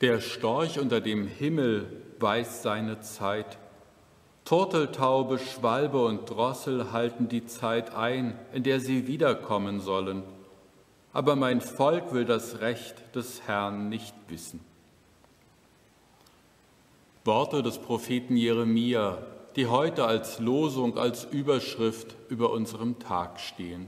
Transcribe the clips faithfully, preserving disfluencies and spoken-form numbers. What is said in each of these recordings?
Der Storch unter dem Himmel weiß seine Zeit. Turteltaube, Schwalbe und Drossel halten die Zeit ein, in der sie wiederkommen sollen. Aber mein Volk will das Recht des Herrn nicht wissen. Worte des Propheten Jeremia, die heute als Losung, als Überschrift über unserem Tag stehen.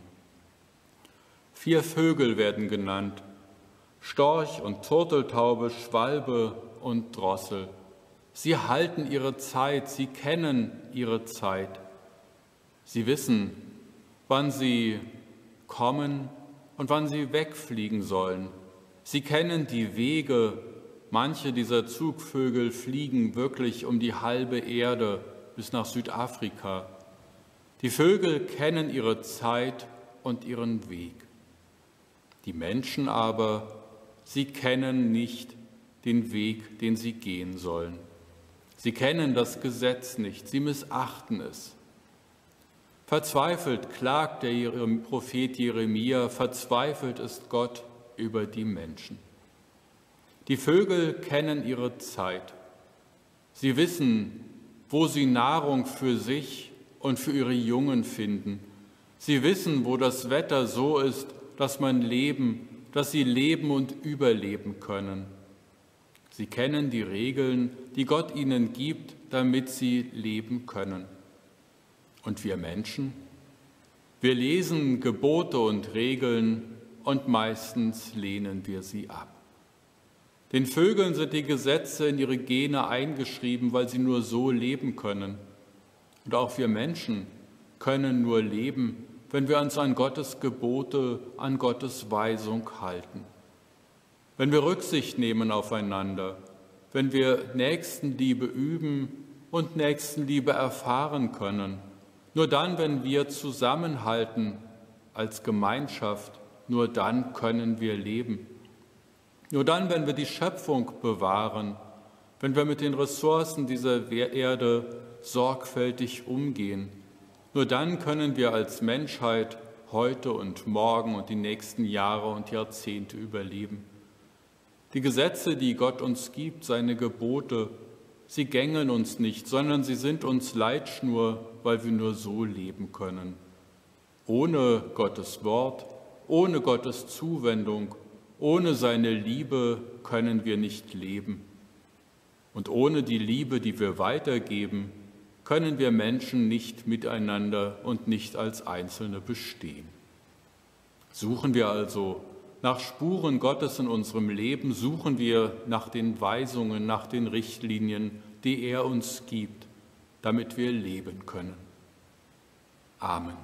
Vier Vögel werden genannt: Storch und Turteltaube, Schwalbe und Drossel. Sie halten ihre Zeit, sie kennen ihre Zeit. Sie wissen, wann sie kommen und wann sie wegfliegen sollen. Sie kennen die Wege. Manche dieser Zugvögel fliegen wirklich um die halbe Erde bis nach Südafrika. Die Vögel kennen ihre Zeit und ihren Weg. Die Menschen aber, sie kennen nicht den Weg, den sie gehen sollen. Sie kennen das Gesetz nicht, sie missachten es. Verzweifelt klagt der Prophet Jeremia, verzweifelt ist Gott über die Menschen. Die Vögel kennen ihre Zeit. Sie wissen, wo sie Nahrung für sich und für ihre Jungen finden. Sie wissen, wo das Wetter so ist, dass man leben, dass sie leben und überleben können. Sie kennen die Regeln, die Gott ihnen gibt, damit sie leben können. Und wir Menschen? Wir lesen Gebote und Regeln und meistens lehnen wir sie ab. Den Vögeln sind die Gesetze in ihre Gene eingeschrieben, weil sie nur so leben können. Und auch wir Menschen können nur leben, wenn wir uns an Gottes Gebote, an Gottes Weisung halten. Wenn wir Rücksicht nehmen aufeinander, wenn wir Nächstenliebe üben und Nächstenliebe erfahren können, nur dann, wenn wir zusammenhalten als Gemeinschaft, nur dann können wir leben. Nur dann, wenn wir die Schöpfung bewahren, wenn wir mit den Ressourcen dieser Erde sorgfältig umgehen, nur dann können wir als Menschheit heute und morgen und die nächsten Jahre und Jahrzehnte überleben. Die Gesetze, die Gott uns gibt, seine Gebote, sie gängeln uns nicht, sondern sie sind uns Leitschnur, weil wir nur so leben können. Ohne Gottes Wort, ohne Gottes Zuwendung, ohne seine Liebe können wir nicht leben. Und ohne die Liebe, die wir weitergeben, können wir Menschen nicht miteinander und nicht als Einzelne bestehen. Suchen wir also nach Spuren Gottes in unserem Leben, suchen wir nach den Weisungen, nach den Richtlinien, die er uns gibt, damit wir leben können. Amen.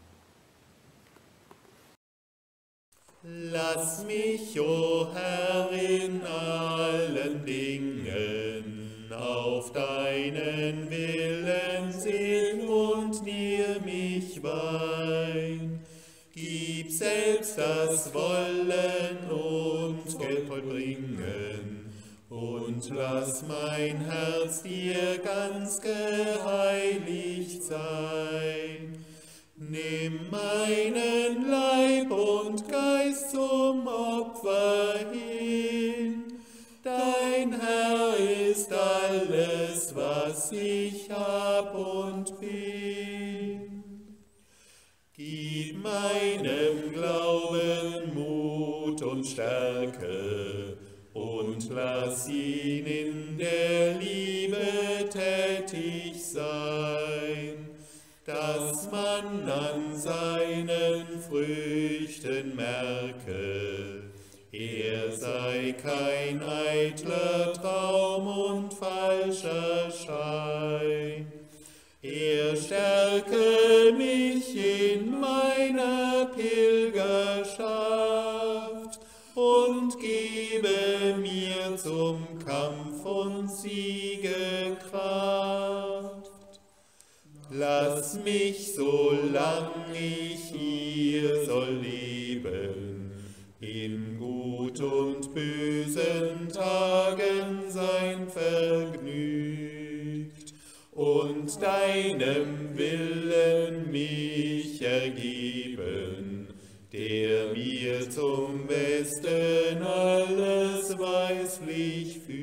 Lass mich, o Herr, in allen Dingen auf deinen Willen sehen und nimm mich wein. Gib selbst das Wollen und Geld vollbringen und lass mein Herz dir ganz geheiligt sein. Nimm meinen Leib und Geist zum Opfer hin. Dein Herr ist alles, was ich hab und bin. Gib meinem Glauben Mut und Stärke und lass ihn in der Liebe tätig sein, dass man an seinen Früchten merke, er sei kein eitler Traum und falscher Schein. Er stärke mich in meiner Pilgerschaft und gebe mir zum Kampf und Siege Kraft. Lass mich, solang ich hier soll leben, in gut und bösen Tagen sein vergnügt und deinem Willen mich ergeben, der mir zum Besten alles weislich führt.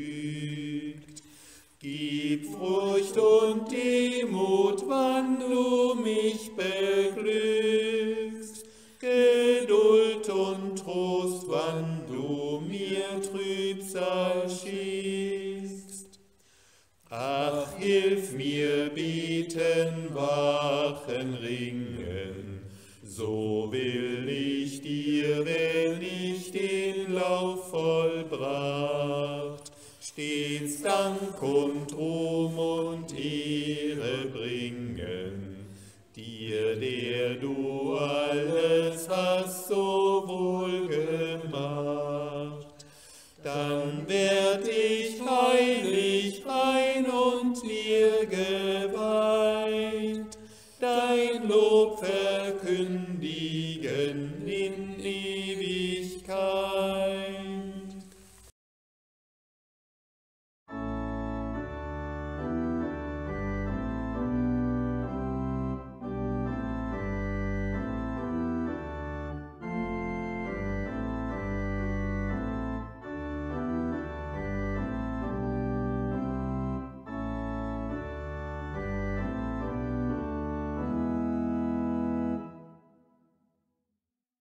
gib Furcht und Demut, wann du mich beglückst, Geduld und Trost, wann du mir Trübsal schickst. Ach, hilf mir bieten, wachen, ringen, so will ich dir, wenn ich den Lauf vollbracht, stets Dank und Ruhm und Ehre bringen, dir, der du alles hast so wohl gemacht. Dann werd ich heilig, heilig,